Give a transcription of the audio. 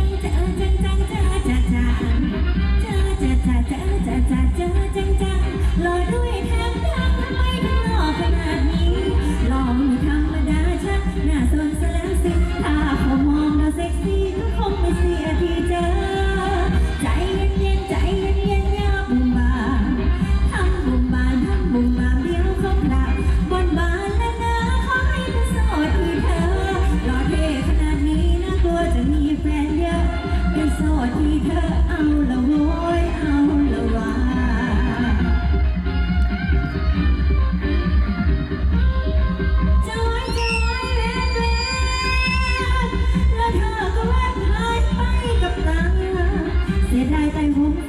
หล่อด้วยแถมดังทำไมถึงหล่อขนาดนี้หล่อไม่ธรรมดาชักหน้าสนซะแล้วสิถ้าเขามองเราเซ็กซี่ก็คงไม่เสียทีเจอใจเย็นๆใจเย็นๆอย่าบุ่มบามทำบุ่มบามทำบุ่มบามเดี๋ยวเขาผลักบนบานและนะขอให้เป็นโสดที่เธอหล่อเท่ขนาดนี้นะกลัวจะมีแฟนเยอะเป็นโสดที่เธอเอาละโว้ยเอาละวะเสียดายใจผม